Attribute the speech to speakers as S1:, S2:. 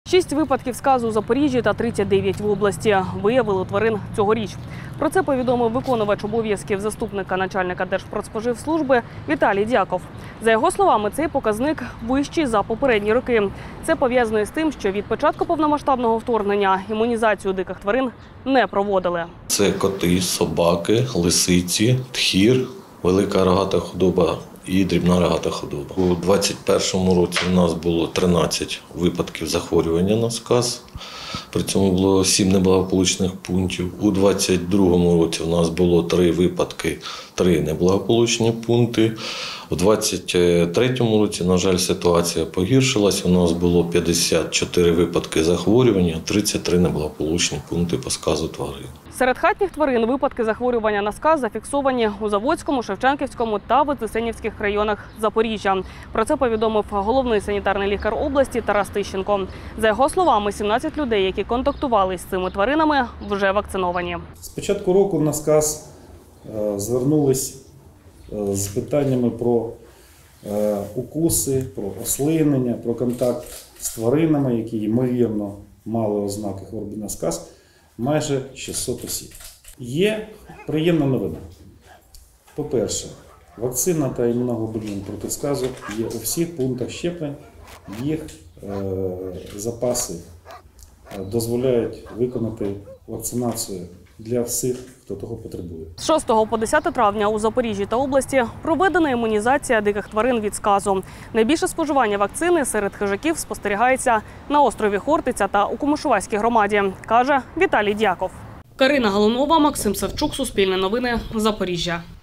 S1: 6 випадків сказу у Запоріжжі та 39 в області виявили у тварин цьогоріч. Про це повідомив виконувач обов'язків заступника начальника Держпродспоживслужби Віталій Дяков. За його словами, цей показник вищий за попередні роки. Це пов'язано з тим, що від початку повномасштабного вторгнення імунізацію диких тварин не проводили.
S2: Це коти, собаки, лисиці, тхір, велика рогата худоба і дрібна рогата худоба. У 2021 році у нас було 13 випадків захворювання на сказ. При цьому було 7 неблагополучних пунктів. У 2022 році у нас було 3 випадки, 3 неблагополучні пункти. У 2023 році, на жаль, ситуація погіршилась. У нас було 54 випадки захворювання, 33 неблагополучні пункти по сказу тварин.
S1: Серед хатніх тварин випадки захворювання на сказ зафіксовані у Заводському, Шевченківському та Вознесенівських районах Запоріжжя. Про це повідомив головний санітарний лікар області Тарас Тищенко. За його словами, 17 людей, які контактували з цими тваринами, вже вакциновані.
S3: З початку року на сказ звернулись з питаннями про укуси, про ослинення, про контакт з тваринами, які, ймовірно, мали ознаки хвороби на сказ, майже 600 осіб. Є приємна новина. По-перше, вакцина та імуноглобулін проти сказу є у всіх пунктах щеплень. Їх запаси дозволяють виконати вакцинацію для всіх, хто того потребує.
S1: З 6 по 10 травня у Запоріжжі та області проведена імунізація диких тварин від сказу. Найбільше споживання вакцини серед хижаків спостерігається на острові Хортиця та у Комишувацькій громаді, каже Віталій Дяков. Карина Галунова, Максим Савчук, Суспільне новини, Запоріжжя.